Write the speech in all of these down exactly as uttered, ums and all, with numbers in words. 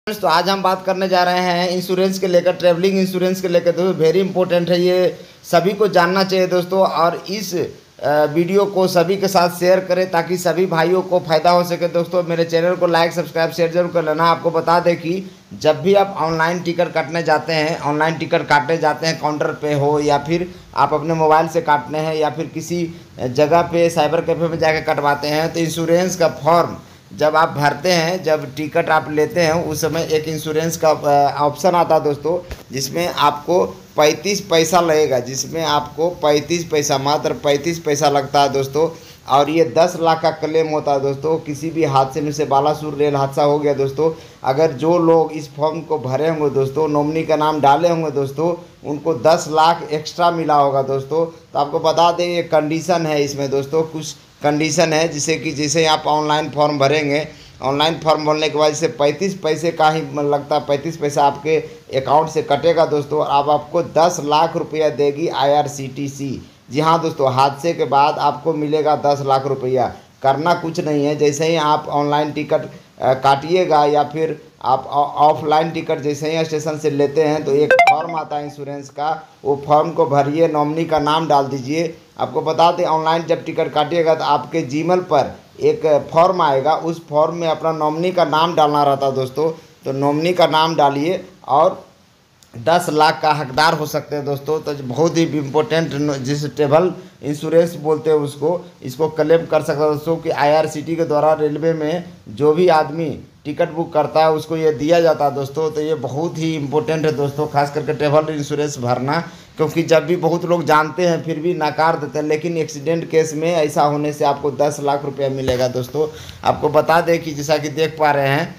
तो आज हम बात करने जा रहे हैं इंश्योरेंस के लेकर, ट्रैवलिंग इंश्योरेंस के लेकर। दोस्तों वेरी इंपॉर्टेंट है, ये सभी को जानना चाहिए दोस्तों। और इस वीडियो को सभी के साथ शेयर करें ताकि सभी भाइयों को फ़ायदा हो सके। दोस्तों मेरे चैनल को लाइक सब्सक्राइब शेयर जरूर कर लेना। आपको बता दें कि जब भी आप ऑनलाइन टिकट काटने जाते हैं, ऑनलाइन टिकट काटने जाते हैं काउंटर पे हो या फिर आप अपने मोबाइल से काटने हैं या फिर किसी जगह पे साइबर कैफ़े में जाकर कटवाते हैं, तो इंश्योरेंस का फॉर्म जब आप भरते हैं, जब टिकट आप लेते हैं, उस समय एक इंश्योरेंस का ऑप्शन आता है दोस्तों, जिसमें आपको पैंतीस पैसा लगेगा, जिसमें आपको पैंतीस पैसा मात्र पैंतीस पैसा लगता है दोस्तों। और ये दस लाख का क्लेम होता है दोस्तों। किसी भी हादसे में से बालासुर रेल हादसा हो गया दोस्तों, अगर जो लोग इस फॉर्म को भरे होंगे दोस्तों, नॉमिनी का नाम डाले होंगे दोस्तों, उनको दस लाख एक्स्ट्रा मिला होगा दोस्तों। तो आपको बता दें ये कंडीशन है इसमें दोस्तों, कुछ कंडीशन है जिसे कि जैसे आप ऑनलाइन फॉर्म भरेंगे, ऑनलाइन फॉर्म भरने के बाद जैसे पैंतीस पैसे का ही लगता है, पैंतीस पैसा आपके अकाउंट से कटेगा दोस्तों। अब आपको दस लाख रुपया देगी आई आर सी टी सी। जी हाँ दोस्तों, हादसे के बाद आपको मिलेगा दस लाख रुपया। करना कुछ नहीं है, जैसे ही आप ऑनलाइन टिकट काटिएगा या फिर आप ऑफलाइन टिकट जैसे ही स्टेशन से लेते हैं तो एक फॉर्म आता है इंश्योरेंस का, वो फॉर्म को भरिए, नॉमिनी का नाम डाल दीजिए। आपको बता दें ऑनलाइन जब टिकट काटिएगा तो आपके जीमेल पर एक फॉर्म आएगा, उस फॉर्म में अपना नॉमिनी का नाम डालना रहता है दोस्तों। तो नॉमिनी का नाम डालिए और दस लाख का हकदार हो सकते हैं दोस्तों। तो बहुत ही इम्पोर्टेंट, जिस ट्रेवल इंश्योरेंस बोलते हैं उसको, इसको क्लेम कर सकता है दोस्तों कि आई आर सी टी के द्वारा रेलवे में जो भी आदमी टिकट बुक करता है उसको ये दिया जाता है दोस्तों। तो ये बहुत ही इम्पोर्टेंट है दोस्तों, खास करके ट्रेवल इंश्योरेंस भरना, क्योंकि जब भी बहुत लोग जानते हैं फिर भी नकार देते हैं, लेकिन एक्सीडेंट केस में ऐसा होने से आपको दस लाख रुपया मिलेगा दोस्तों। आपको बता दें कि जैसा कि देख पा रहे हैं,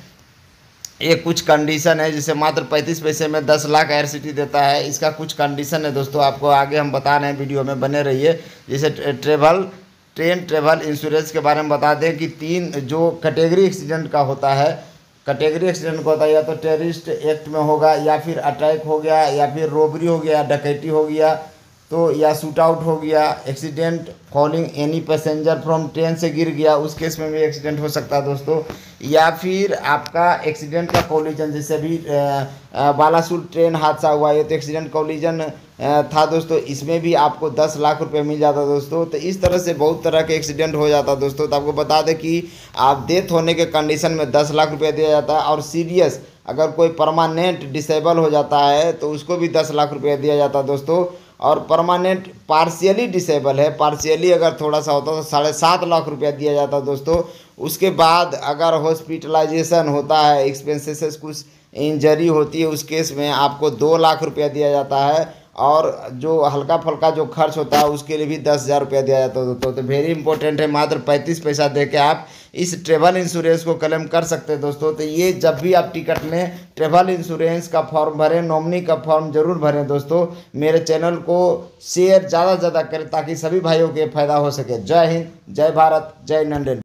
ये कुछ कंडीशन है, जिसे मात्र पैंतीस पैसे में दस lakh I R C T C है। इसका कुछ कंडीशन है दोस्तों, आपको आगे हम बता रहे हैं, वीडियो में बने रहिए। जैसे ट्रेवल ट्रेन ट्रेवल इंश्योरेंस के बारे में बता दें कि तीन जो कैटेगरी एक्सीडेंट का होता है, कैटेगरी एक्सीडेंट का होता है या तो टेररिस्ट एक्ट में होगा, या फिर अटैक हो गया, या फिर रोबरी हो गया, डकैती हो गया, तो या शूट आउट हो गया, accident falling any passenger from train से गिर गया, उस केस में भी एक्सीडेंट हो सकता है दोस्तों। या फिर आपका एक्सीडेंट का कोलिजन, जैसे भी बालासुर ट्रेन हादसा हुआ, ये तो एक्सीडेंट कोलिजन था दोस्तों, इसमें भी आपको दस लाख रुपए मिल जाता दोस्तों। तो इस तरह से बहुत तरह के एक्सीडेंट हो जाता दोस्तों। तो आपको बता दें कि आप डेथ होने के कंडीशन में दस लाख रुपया दिया जाता है, और सीरियस अगर कोई परमानेंट डिसेबल हो जाता है तो उसको भी दस लाख रुपया दिया जाता है दोस्तों। और परमानेंट पार्शियली डिसेबल है, पार्शियली अगर थोड़ा सा होता तो साढ़े सात लाख रुपया दिया जाता दोस्तों। उसके बाद अगर हॉस्पिटलाइजेशन होता है, एक्सपेंसेस कुछ इंजरी होती है, उस केस में आपको दो लाख रुपया दिया जाता है। और जो हल्का फुल्का जो खर्च होता है उसके लिए भी दस हज़ार रुपया दिया जाता है दोस्तों। तो वेरी इंपॉर्टेंट है, मात्र पैंतीस पैसा दे के आप इस ट्रेवल इंश्योरेंस को क्लेम कर सकते हैं दोस्तों। तो ये जब भी आप टिकट लें, ट्रेवल इंश्योरेंस का फॉर्म भरें, नॉमिनी का फॉर्म जरूर भरें दोस्तों। मेरे चैनल को शेयर ज़्यादा से ज़्यादा करें ताकि सभी भाइयों के फायदा हो सके। जय हिंद, जय भारत, जय नंदन।